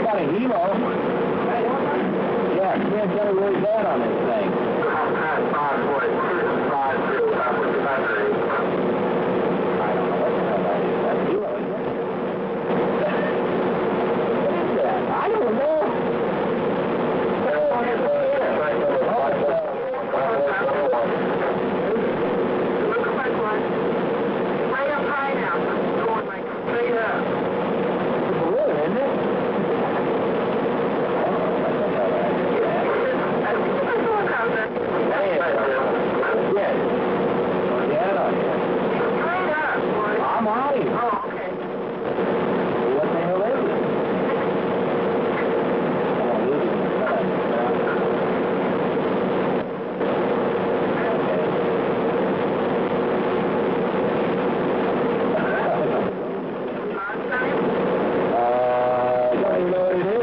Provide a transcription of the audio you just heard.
got a Hilo. Yeah, can't get it really bad on this thing. I don't know. I'm out. Oh, okay. What the hell is it? I don't even know what it is.